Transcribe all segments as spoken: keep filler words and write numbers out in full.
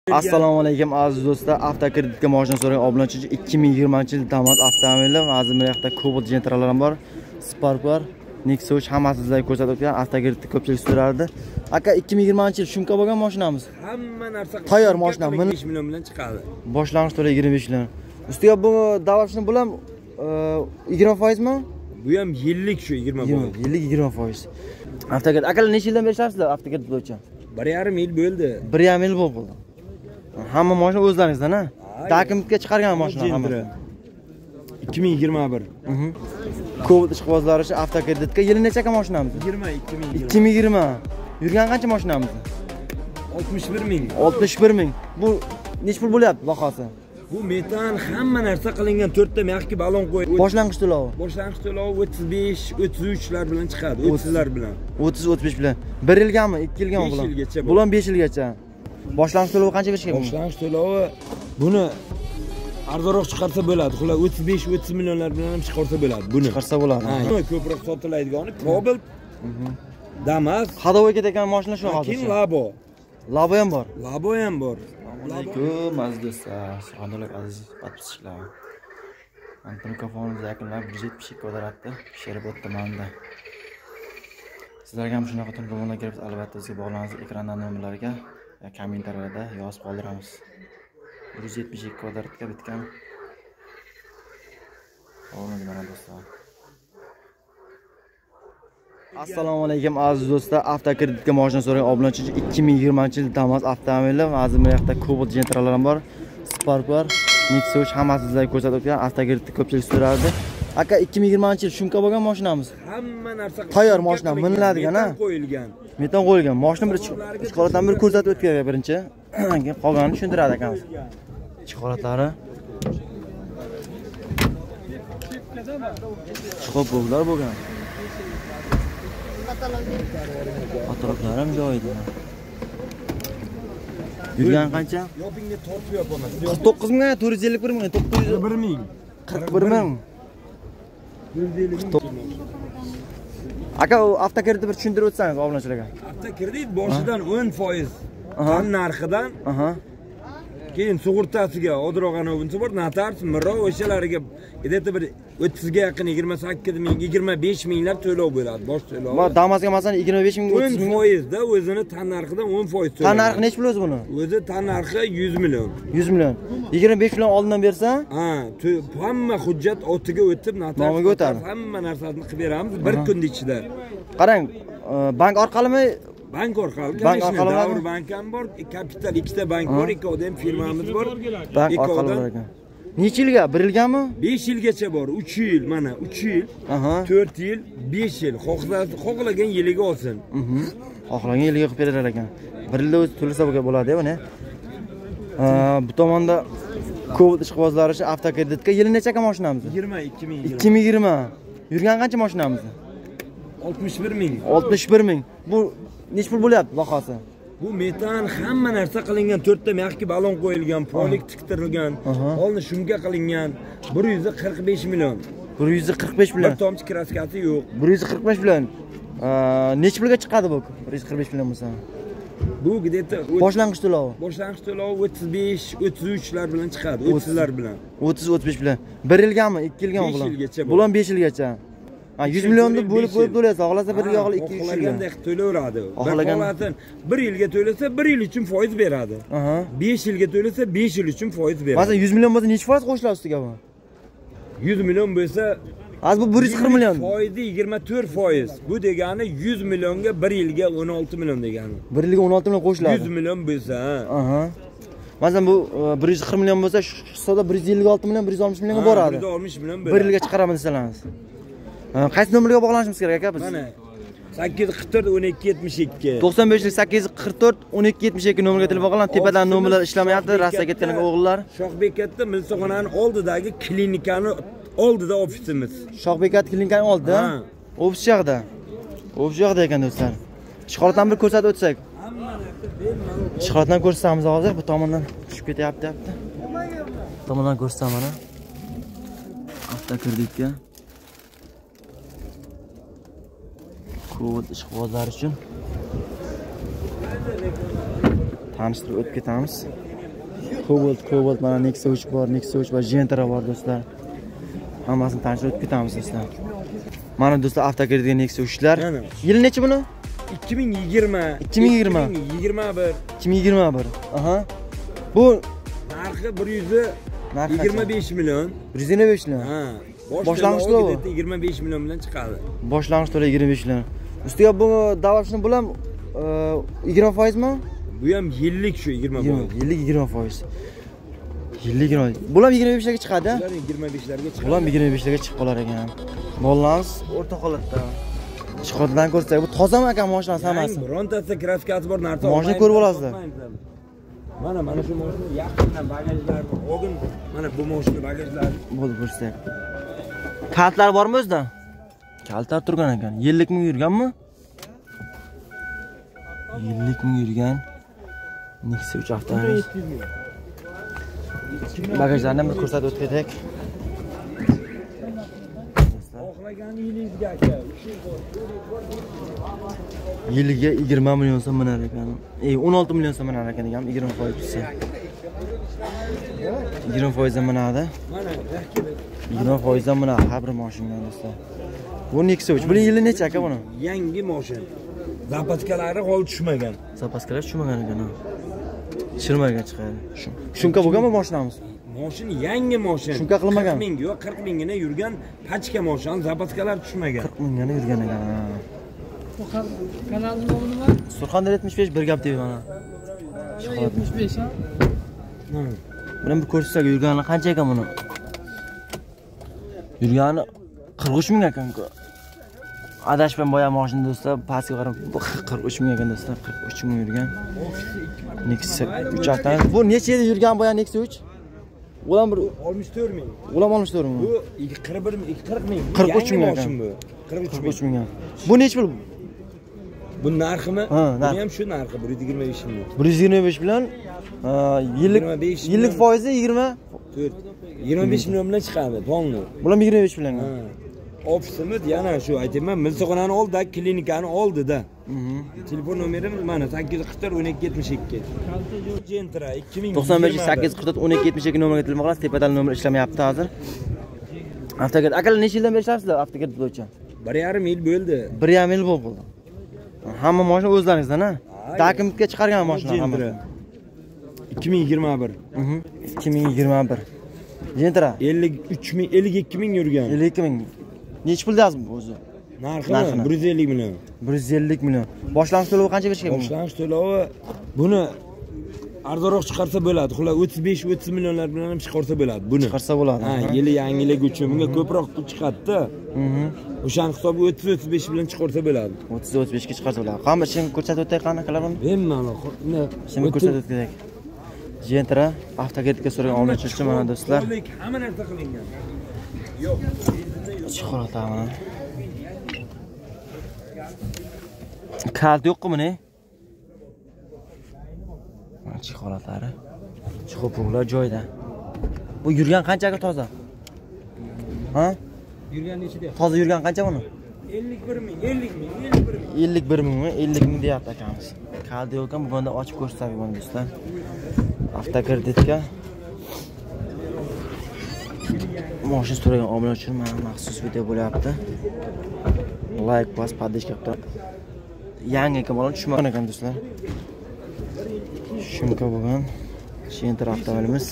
Assalomu alaykum aziz do'stlar. Avtokreditga mashina so'ragan obunachi ikki ming yigirmanchi yil Damas avtomobili. Hozir bu yoqda Cobalt Gentra'lar ham bor, Spark bor, Nexus hammasi sizlarga ko'rsatib o'tgan. Avtokreditni ko'pchilik so'rardi. Aka ikki ming yigirmanchi yil shumka bo'lgan mashinamiz. Hamma narsa tayyor mashina. besh million bilan chiqadi. Boshlang'ich to'la yigirma besh million. Ustiga bu davlatning bu ham yigirma foiz mi? Bu ham yillik shu yigirma foiz. Yillik yigirma foiz. Avtokredit akalar necha yildan beri ishlayapsizlar avtokredit bo'yicha? bir yarim yil bo'ldi. bir yarim yil bo'ldi. Hamma mashina o'zlaringizdan, ha? Dokumentga chiqargan mashina hamma. ikki ming yigirma bir. Mhm. Cobalt ishqibozlari uchun avtokreditga yili necha ekan mashinamiz? yigirma ikki ming. ikki ming yigirma. Yurgan qancha mashinamiz? oltmish bir ming. oltmish bir ming. Bu nech pul bo'lyapti bahosi? Bu metan hamma narsa qilingan to'rtta mexki balon qo'y. Boshlang'ich to'lovi. Boshlang'ich to'lovi o'ttiz besh, o'ttiz uch lar bilan chiqadi, o'ttizlar bilan. o'ttiz o'ttiz besh bilan. bir yilgami, ikki yilgami bular? besh yilgacha. Bular besh yilgacha. Boshlang'ich to'lovi qancha berishgan? Boshlang'ich to'lovi buni arzonroq chiqarsa bo'ladi. Xullas o'ttiz besh o'ttiz millionlar bilan ham chiqarsa bo'ladi. Buni chiqarsa bo'ladi. Ha, ko'proq sotilaydigani Cobalt, Damas, Hadovoy ketgan mashina shu hozir. keyin Labo. Labo ham bor. Labo ham bor. Assalomu aziz do'stlar. Salomlar aziz podpischilar. Mana mikrofonimiz yaqinlab bir yuz yetmish ikki kvadratda Sherobod tumanida. Sizlarga ham shunaqa telefonlar kelib, albatta bizga bog'lanasiz ekrandan nomerlarga va kommentariyada yozib qoldiramiz. bir yuz yetmish ikki kvadratga bitgan. O'rnida mana do'stlar. Assalomu alaykum aziz do'stlar. Avtokreditga mashina so'ragan obunachi ikki ming yigirmanchi yil Damas avtomobili. Hozir bu yoqda Cobalt Gentra'lar ham bor, Spark bor, Nexus hammasi sizlarga ko'rsatib o'tgan. Avtokreditni ko'pchilik so'rardi. Aka ikki ming yigirmanchi yil shumka bo'lgan mashinamiz. Hamma narsa tayyor mashina, miniladigan, ha? Qo'yilgan. Metan qo'yilgan. Mashina bir ichki holatdan bir ko'rsatib o'tgan birinchi. Keyin qolganini tushuntiradi akamiz. Ichki holatlari. Chiqib bo'lgan bo'lgan. Atroflar ham joyida. Yurgan qancha? Yopingni tortib yopaman. qirq to'qqiz ming, to'rt yuz ellik bir ming, to'qqiz yuz bir ming. qirq bir ming. Aka, avtokreditni bir tushuntirib o'tsangiz obunachilarga. Avtokredit boshidan o'n foiz tan narxidan, Aha. keyin sug'urtasiga odroqanovunsi bor, natars, mirro o'shalariga edeti bir o'ttizga yaqin yigirma sakkiz ming, yigirma besh minglar to'lov bo'ladi, bosh to'lov. Va Damasga masalan yigirma besh ming, o'ttiz ming foizda o'zini tan narxidan o'n foiz to'lov. Tan narxi necha pul o'zi buni? O'zi tan narxi yuz million. yuz million. yigirma besh million oldindan bersa, ha, hamma hujjat otiga o'tib, natars nomiga o'tadi. Hamma narsani qilib beramiz bir kun ichida. Qarang, bank orqalimi? Bank orqali, bank orqali Davr bank ham bor, kapital ikkita bank bor, ikkovida ham firmamiz bor. Bank orqali bor ekan. Necha yilga? bir yilgami? besh yilgacha bor, uch yil, mana uch yil, Aha. to'rt yil, besh yil. Xohlagan yiliga olsin. Mhm. Xohlagan yiliga qilib berar ekan. bir yilda o'zi to'lasa bo'ladi-ku, buni. Bu tomonda Cobalt ishqibozlari uchun avtokreditga yili necha ekan mashinamiz? yigirma ikki ming. ikki ming yigirma. Yurgan qancha mashinamiz? oltmish bir ming. oltmish bir ming. Bu nech pul bo'lyapti bahosi? Bu metan hamma narsa qilingan, to'rtta mexki balon qo'yilgan, polik tiktirilgan, olni shumka qilingan, bir yuz qirq besh million. bir yuz qirq besh million. Bir tomchi kraskasi yo'q. bir yuz qirq besh million. Necha pulga chiqadi bu? bir yuz qirq besh million bo'lsa. Bu gideta boshlang'ich to'lovi. Boshlang'ich to'lovi o'ttiz besh, o'ttiz uch lar bilan chiqadi, o'ttizlar bilan. o'ttiz o'ttiz besh bilan. bir yilgami, ikki yilgami bular? Bular besh yilgacha. Ha, yuz millionni bo'lib bo'lib to'laysiz. Xohlasa bir yilga, ikki yilga. Xohlaganda to'layveradi. Xohlagan bir yilga to'lasa, bir yil uchun foiz beradi. Aha. besh yilga to'lasa, besh yil uchun foiz beradi. Masalan, yuz million bo'lsa, necha foiz qo'shiladi ustiga bu? yuz million bo'lsa, az bu bir yuz qirq million. Foizi yigirma to'rt foiz. Bu degani yuz millionga bir yilga o'n olti million degani. bir yilga o'n olti million qo'shiladi. yuz million bo'lsa, aha. Masalan bu bir yuz qirq million bo'lsa, shu hisobda bir yuz ellik olti million, bir yuz oltmish millionga boradi. bir yuz oltmish million bo'ladi. bir yilga chiqaraman desangiz. Qaysi nomerga bog'lanishimiz kerak aka biz? Mana sakkiz yuz qirq to'rt o'n ikki yetmish ikki. to'qson besh sakkiz yuz qirq to'rt o'n ikki yetmish ikki nomerga telefon qiling. Tepadan nomerlar ishlamayapti, rastga ketgan o'g'illar. Shohbekatda Milsoxonaning oldidagi klinikani oldida ofisimiz. Shohbekat klinikaning oldida. Ofis yoqda. Ofis yoqda ekan do'stlar. Ishxonadan bir ko'rsatib o'tsak. Ishxonadan ko'rsatamiz hozir, bu tomondan tushib ketyapti, deyapti. Bu tomondan ko'rsam mana. Avtokreditga. Cobalt ishqibozlar uchun tanishtirib o'tib ketamiz. Cobalt, Cobalt mana Nexia uch bor, Nexia uch va Gentra bor do'stlar. Hammasini tanishtirib ketamiz do'stlar. Mana do'stlar avtokreditga Nexia uchlar. Yili necha buni? ikki ming yigirma. ikki ming yigirma. ikki ming yigirma bir. ikki ming yigirma bir. Aha. Bu narxi bir yuz yigirma besh million. bir yuz yigirma besh million. Ha. Boshlang'ich to'lovi yigirma besh million bilan chiqadi. Boshlang'ich to'lovi yigirma besh million. Ustiga bu davlatni bilan yigirma foiz mi? Bu ham yillik shu yigirma foiz. Yillik yigirma foiz. Yillik yigirma. Bular yigirma besh larga chiqadi. Bular yigirma besh larga chiqadi. Bular yigirma besh larga chiqib qolar ekan. Mollarimiz o'rta holatda. Chiqodidan ko'rsak, bu tozami ekan mashinasi hammasi. Birontasi kraskasi bor narsa. Mashina ko'rib olasizlar. Mana mana shu mashina yaqindan bagajlar bor. Og'in mana bu mashina bagajlari. Bo'ldi ko'rsak. Kaltlar bormi o'zida? Kaltlar turgan ekan. yillik ming yurganmi? yillik ming yurgan. Nexia uch avtomobil. Bagajlarni bir ko'rsatib o'tdik. Xohlagan yilingizga aka. Yiliga yigirma million so'm minar ekan. Ey, o'n olti million so'm minar ekan degan yigirma foiz tushsa. yigirma foiz dan minadi. Mana yigirma foiz dan minadi har bir mashina do'stlar. Bu Nexia uch. Buning yili necha aka buni? Yangi mashina. Zapaskalari hol tushmagan. Zapaskalar tushmagan ekan. Tushirmagan chiqadi. Shunqa bo'lganmi mashinamiz? Mashina yangi mashina. Shunqa qilmagan. qirq ming yo'q, qirq mingina yurgan pachka mashina, zapaskalar tushmagan. qirq mingga yurgan ekan. Bu kanalning nomi nima? Surxondaryo yetmish besh bir gap deydi mana. yetmish besh ha? Buni bir ko'rsak yurgani qancha ekan buni? Yurgani qirq uch ming ekan-ku. Adashmay boya mashina do'stlar, pastga qarab qirq uch ming ekan do'stlar, qirq uch ming yurgan. Nexia uch avtomobil. Bu necha yil yurgan boya Nexia uch? Ulan bir oltmish to'rt ming. Ulan oltmish to'rt ming. Bu qirq bir ming, qirq ming. qirq uch ming ekan bu. qirq uch ming. Bu necha pul? Bu narximi? Ha, Bu ham shu narxi bir yuz yigirma besh ming. bir yuz yigirma besh bilan yillik yillik foizi yigirma to'rt. yigirma besh million bilan chiqadi, to'g'ri. Bular yigirma besh bilan. Ofisimiz yana shu aytayman, milsoxonani oldida, klinikani oldida. Telefon nomerimiz mana sakkiz yuz qirq to'rt o'n ikki yetmish ikki. Gentra ikki ming to'qson besh sakkiz yuz qirq to'rt o'n ikki yetmish ikki nomerga telefon qilasiz. Tepadagi nomer ishlamayapti hozir. Avtokredit akalar necha yildan beri ishlayapsizlar avtokredit bo'yicha? bir yarim yil bo'ldi. bir yarim yil bo'ldi. Hamma mashina o'zlaringizdan, ha? Dokumentga chiqargan mashina hamma. ikki ming yigirma bir. Mhm. ikki ming yigirma bir. Gentra ellik uch ming, ellik ikki ming yurgan. ellik ikki ming. Necha pul deyapsiz o'zi? Narxi bir yuz ellik million. bir yuz ellik million. Boshlang'ich to'lovi qancha berishgan? Boshlang'ich to'lovi buni arzonroq chiqarsa bo'ladi. Xullas o'ttiz besh o'ttiz millionlar bilan ham chiqarsa bo'ladi buni. Chiqarsa bo'ladi. Ha, yili yangilik uchun bunga ko'proq pul chiqadi-da. Mhm. O'shaning hisobiga o'ttiz o'ttiz besh bilan chiqarsa bo'ladi. o'ttiz o'ttiz beshga chiqarsa bo'ladi. Qani ishni ko'rsatib o'tay qani akalar buni? Bemalol. Shuni ko'rsatib o'tay. Gentra avtokreditga so'ragan obunachilar mana do'stlar. Hamma narsa qilingan. Yo'q. Chiqarataman. Kalt yo'qmi buni? Mana chiqaratlari. Chiqo'plar joyida. Bu yurgan qanchaga toza? Ha? Yurgan necha deyapti? Toza yurgan qancha buni? ellik bir ming, ellik ming, ellik bir ming. ellik bir mingmi? ellik ming deyapti akamiz. Kaldi yo'q ekan, bugunda ochib ko'rsatib mana do'stlar. Avtokreditga mashina so'ragan obunachilar uchun mana maxsus video bo'lyapti. Like bos, podpishka qilib. Yangi ekan bola tushmagan ekan do'stlar. Shunqa bo'lgan. Gentra avtomobilimiz.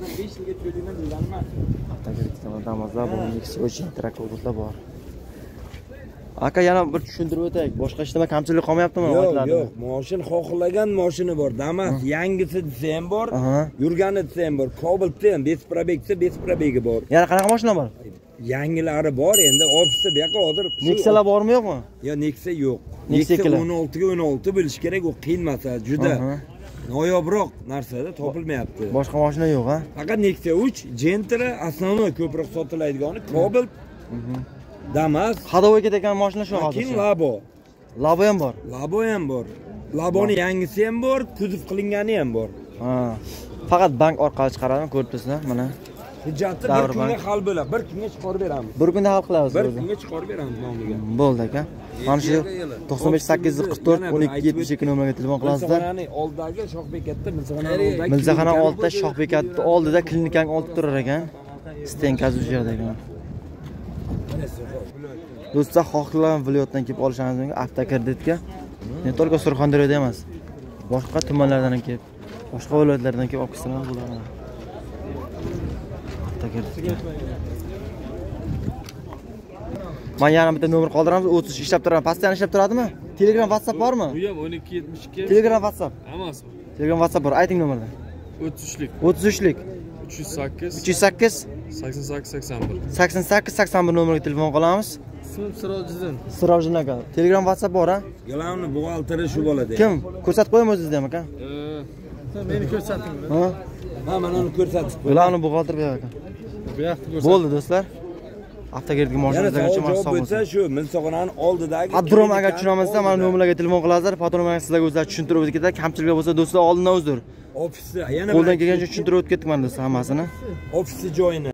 Avtokreditda damozlar bor, Nexia uch Gentra kodlar bor. Aka yana bir tushuntirib o'tay. Boshqa hech nima kamchilik qolmayaptimi? Yo'q, yo'q. Mashina xohlagan mashina bor. Damas yangisi desa ham bor, yurgani desa ham bor. Cobalt ham besh probeg desa besh probegi bor. Yana qanaqa mashina bor? Yangilari bor, endi ofisda bu yoqqa hozir Nexialar bormi yo'qmi? Yo, Nexia yo'q. Nexia o'n olti ga o'n olti bo'lish kerak, u qiyin masala, juda noyobroq narsada topilmayapti. Boshqa mashina yo'q, ha? Faqat Nexia uch, Gentra asosiy ko'proq sotilaydigani Cobalt. Damas. Hadovoy ketgan mashina shu hozir. Keyin Labo. Labo ham bor. Labo ham bor. Laboni yangisi ham bor, kuzov qilingani ham bor. Ha. Faqat bank orqali chiqaradimi, ko'rib turibsizlar, mana. Hujjatni bir kunga hal bo'ladi. Bir kunga chiqarib beramiz. Bir kunda hal qilamiz. Bir kunga chiqarib beramiz nomiga. Bo'ldi aka. Mana shu to'qson besh sakkiz yuz qirq to'rt o'n ikki yetmish ikki nomeriga telefon qilasizlar. Milsaxonaning oldidagi Shohbekatda, Milsaxonaning oldidagi Milsaxona oldida Shohbekatning oldida klinikaning oldida turar ekan. Stenkasi shu yerda ekan. Do'stlar, xohlagan viloyatdan kelib olishingiz mumkin avtokreditga. Ne только Surxondaryoda emas. Boshqa tumanlardan ham kelib, boshqa viloyatlardan kelib olib kelsalar bo'ladi. Avtokreditga. Men yana bitta nomer qoldiramiz, o'ttiz ishlab turadi. Pastdan ishlab turadimi? Telegram, WhatsApp bormi? Bu ham o'n ikki yetmish ikki. Telegram, WhatsApp. Emasmi? Telegram, WhatsApp bor. Ayting nomerni. o'ttiz uchlik. o'ttiz uchlik uch yuz sakkiz uch yuz sakkiz sakson sakkiz sakson bir. sakson sakkiz sakson bir nomeriga telefon qilamiz. ismim Sirojiddin. Sirojiddin aka. Telegram, WhatsApp bor, ha? Galavni buxgalteri shu bo'ladi. Kim? Ko'rsatib qo'ying o'zingizda ham aka. Meni ko'rsating. Ha? Ha, mana uni ko'rsatib qo'y. Bularni buxgalter bu aka. Bu yoqda ko'rsat. Bo'ldi do'stlar. Avtokreditga Yana moshinangizga javob hisob bo'lsa bo'lsin. shu Milsaxonaning oldidagi. Adrom agar tushunolmasa mana nomerlarga telefon qilasizlar. Patron men sizlarga o'zlari tushuntirib o'tib ketadi. Kamchilik bo'lsa do'stlar oldindan uzr. Ofisi yana Qo'ldan kelgancha tushuntirib o'tib ketdik mana do'stlar hammasini. ofisi joyini